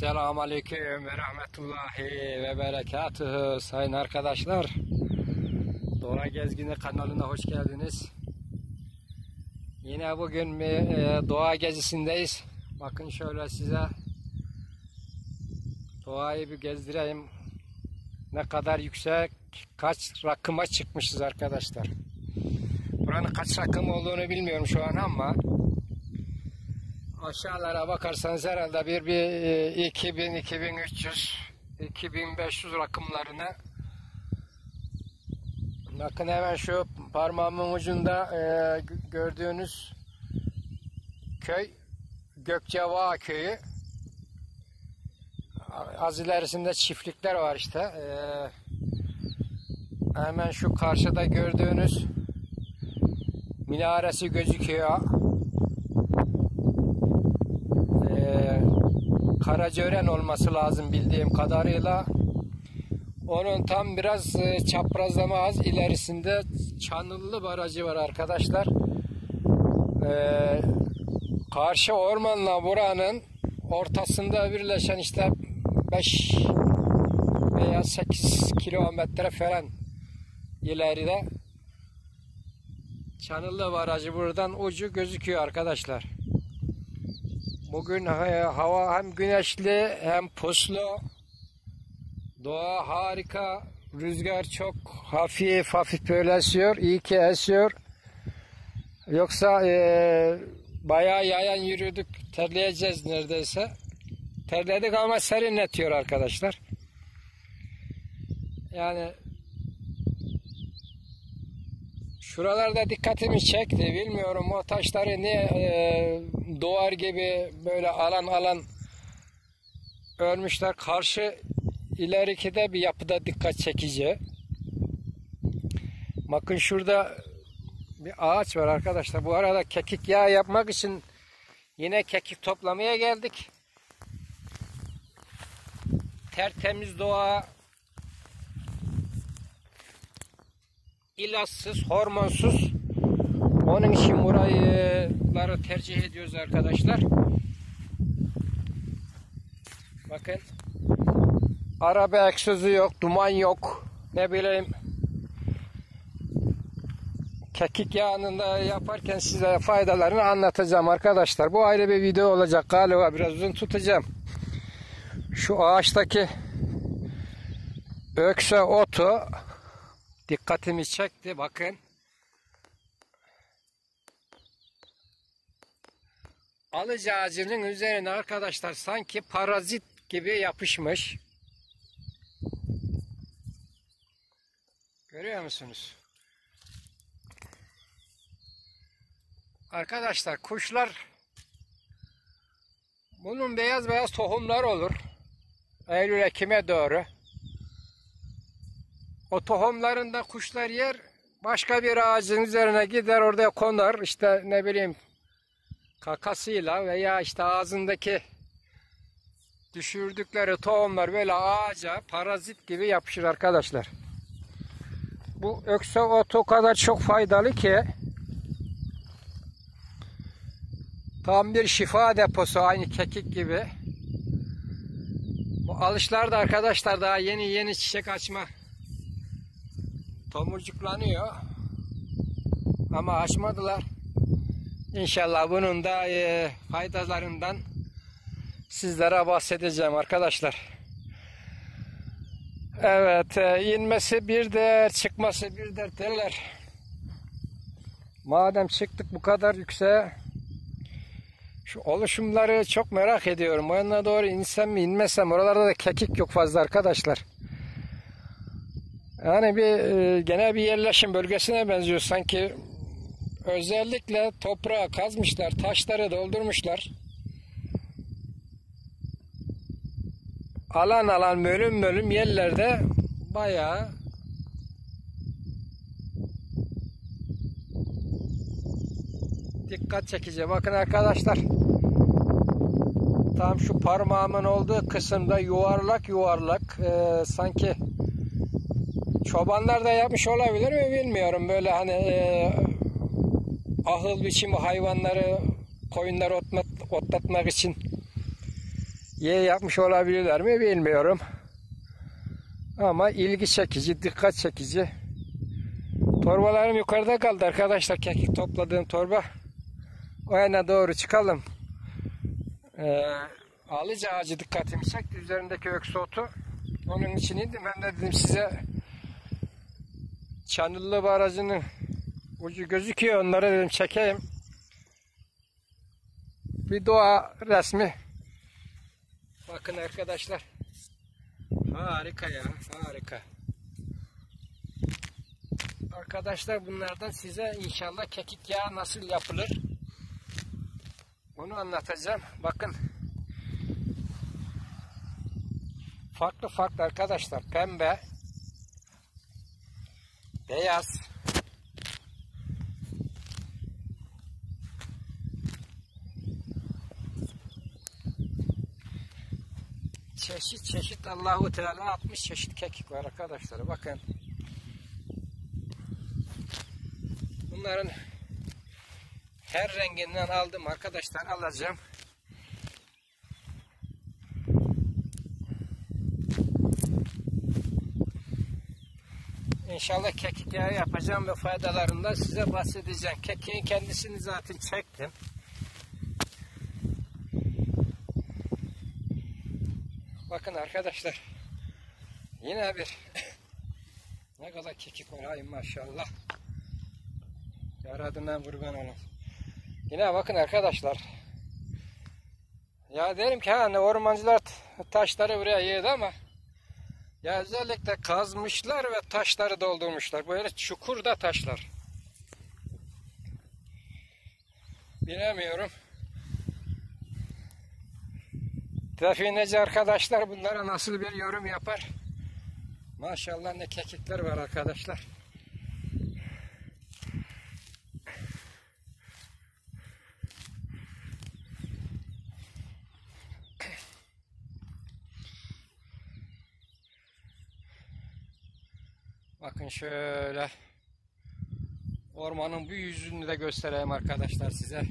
Esselamu Aleyküm ve Rahmetullahi ve Berekatuhu sayın arkadaşlar. Doğa Gezgini kanalına hoş geldiniz. Yine bugün bir doğa gezisindeyiz. Bakın şöyle size doğayı bir gezdireyim. Ne kadar yüksek, kaç rakıma çıkmışız arkadaşlar. Buranın kaç rakım olduğunu bilmiyorum şu an ama aşağılara bakarsanız herhalde bir 2000, 2300, 2500 rakımlarına. Bakın hemen şu parmağımın ucunda gördüğünüz köy Gökçevağ köyü. Az ilerisinde çiftlikler var işte. Hemen şu karşıda gördüğünüz minaresi gözüküyor. Karacaören olması lazım bildiğim kadarıyla. Onun tam biraz çaprazlama az ilerisinde Çanıllı Barajı var arkadaşlar. Karşı ormanla buranın ortasında birleşen işte 5 veya 8 kilometre falan ileride Çanıllı Barajı buradan ucu gözüküyor arkadaşlar. Bugün hava hem güneşli hem puslu. Doğa harika. Rüzgar çok hafif böyle esiyor. İyi ki esiyor. Yoksa bayağı yayan yürüdük. Terleyeceğiz neredeyse. Terledik ama serinletiyor arkadaşlar. Yani şuralarda dikkatimi çekti. Bilmiyorum o taşları niye doğar gibi böyle alan örmüşler. Karşı ileriki de bir yapıda dikkat çekici. Bakın şurada bir ağaç var arkadaşlar. Bu arada kekik yağı yapmak için yine kekik toplamaya geldik. Tertemiz doğa, ilaçsız, hormonsuz. Onun için burayıları tercih ediyoruz arkadaşlar. Bakın. Araba egzozu yok, duman yok. Ne bileyim. Kekik yağını da yaparken size faydalarını anlatacağım arkadaşlar. Bu ayrı bir video olacak galiba. Biraz uzun tutacağım. Şu ağaçtaki ökse otu dikkatimi çekti. Bakın. Alıcı ağacının üzerine arkadaşlar sanki parazit gibi yapışmış. Görüyor musunuz? Arkadaşlar kuşlar bunun beyaz beyaz tohumlar olur. Eylül-Ekim'e doğru. O tohumlarını da kuşlar yer. Başka bir ağacın üzerine gider orada konar. İşte ne bileyim kakasıyla veya işte ağzındaki düşürdükleri tohumlar böyle ağaca parazit gibi yapışır arkadaşlar. Bu ökse otu o kadar çok faydalı ki tam bir şifa deposu, aynı kekik gibi. Bu alışlar da arkadaşlar daha yeni çiçek açma, tomurcuklanıyor ama açmadılar. İnşallah bunun da faydalarından sizlere bahsedeceğim arkadaşlar. Evet, inmesi bir dert, çıkması bir dert derler. Madem çıktık bu kadar yükseğe, şu oluşumları çok merak ediyorum. O yana doğru insem mi inmesem, oralarda da kekik yok fazla arkadaşlar. Yani genel bir yerleşim bölgesine benziyor sanki. Özellikle toprağı kazmışlar, taşları doldurmuşlar. Alan bölüm yerlerde bayağı dikkat çekici. Bakın arkadaşlar. Tam şu parmağımın olduğu kısımda yuvarlak sanki çobanlar da yapmış olabilir mi bilmiyorum. Böyle hani ahıl biçimi hayvanları, koyunları otlatmak için yapmış olabilirler mi bilmiyorum. Ama ilgi çekici, dikkat çekici. Torbalarım yukarıda kaldı arkadaşlar. Kekik topladığım torba. O yana doğru çıkalım. Alıcı ağacı dikkatimi çekti. Üzerindeki öksü otu. Onun için indim. Ben de dedim size Çanıllı Barajı'nın ucu gözüküyor. Onları dedim çekeyim. Bir doğa resmi. Bakın arkadaşlar. Harika ya. Harika. Arkadaşlar bunlardan size inşallah kekik yağı nasıl yapılır onu anlatacağım. Bakın. Farklı farklı arkadaşlar. Pembe. Beyaz. Çeşit çeşit Allahu Teala 60 çeşit kekik var arkadaşlar. Bakın. Bunların her renginden aldım arkadaşlar. Alacağım. İnşallah kekik yağı yapacağım ve faydalarından size bahsedeceğim. Kekiğin kendisini zaten çektim. Bakın arkadaşlar. Yine bir ne kadar kekik var ay maşallah. Yaradından kurban olun. Yine bakın arkadaşlar. Ya derim ki hani ormancılar taşları buraya yığdı ama ya özellikle kazmışlar ve taşları doldurmuşlar. Böyle çukurda taşlar. Bilemiyorum. Defineci arkadaşlar bunlara nasıl bir yorum yapar? Maşallah ne kekikler var arkadaşlar. Bakın şöyle ormanın bu yüzünü de göstereyim arkadaşlar size.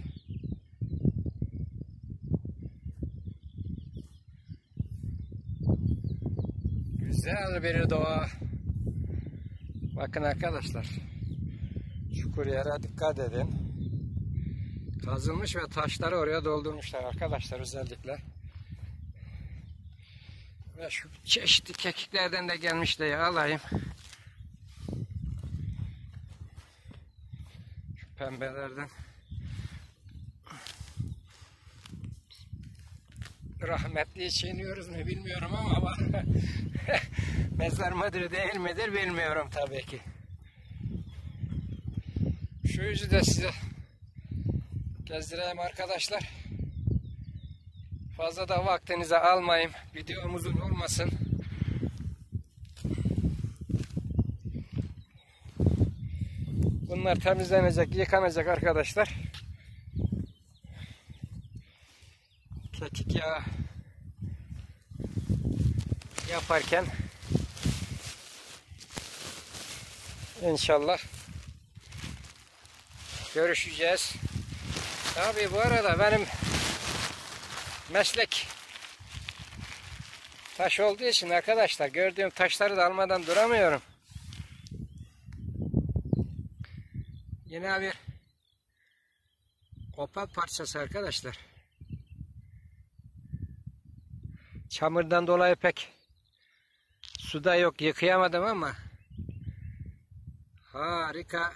Güzel bir doğa. Bakın arkadaşlar. Çukur yere dikkat edin. Kazılmış ve taşları oraya doldurmuşlar arkadaşlar özellikle. Ve şu çeşitli kekiklerden de gelmiş diye alayım. Şu pembelerden. Rahmetli için iniyoruz mu bilmiyorum ama var. Mezar mıdır değil midir bilmiyorum tabii ki. Şu yüzü de size gezdireyim arkadaşlar. Fazla da vaktinizi almayayım. Videomuzun olmasın. Bunlar temizlenecek, yıkanacak arkadaşlar. Kekik yağı yaparken İnşallah görüşeceğiz. Tabii bu arada benim meslek taş olduğu için arkadaşlar gördüğüm taşları da almadan duramıyorum. Yine bir opal parçası arkadaşlar. Çamurdan dolayı pek suda yok, yıkayamadım ama harika.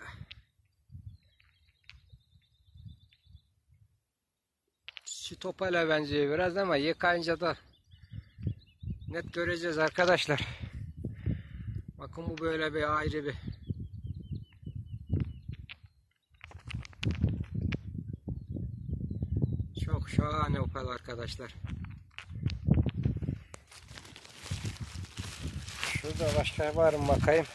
Süt opala benziyor biraz ama yıkayınca da net göreceğiz arkadaşlar. Bakın bu böyle bir ayrı bir. Çok şahane opal arkadaşlar. Şurada başka var mı bakayım.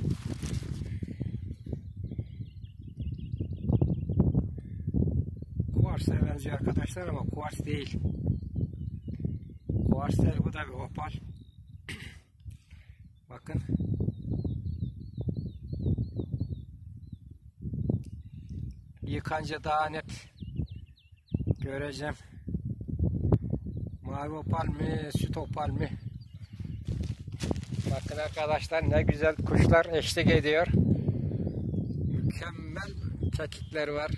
Kuarsa benziyor arkadaşlar ama kuars değil. Kuars değil, bu da bir opal. Bakın. Yıkanca daha net göreceğim. Mavi opal mi, süt opal mi? Bakın arkadaşlar ne güzel kuşlar eşlik ediyor. Mükemmel kekikler var.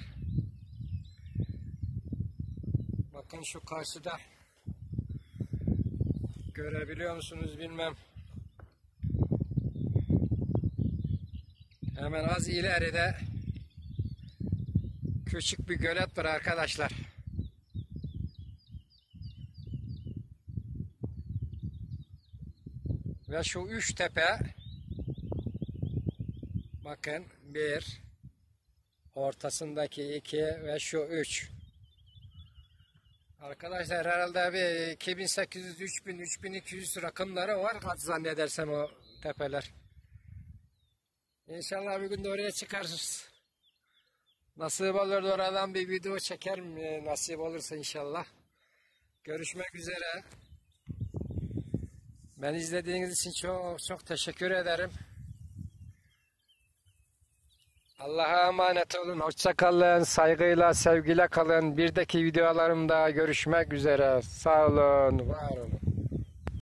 Bakın şu karşıda görebiliyor musunuz bilmem. Hemen az ileride küçük bir gölet var arkadaşlar. Ve şu üç tepe, bakın bir, ortasındaki iki ve şu üç. Arkadaşlar herhalde bir 2800, 3000, 3200 rakımları var zannedersem o tepeler. İnşallah bir gün de oraya çıkarız. Nasip olur da oradan bir video çekerim nasip olursa inşallah. Görüşmek üzere. Beni izlediğiniz için çok çok teşekkür ederim. Allah'a emanet olun. Hoşça kalın. Saygıyla, sevgiyle kalın. Bir dahaki videolarımda görüşmek üzere. Sağ olun, var olun.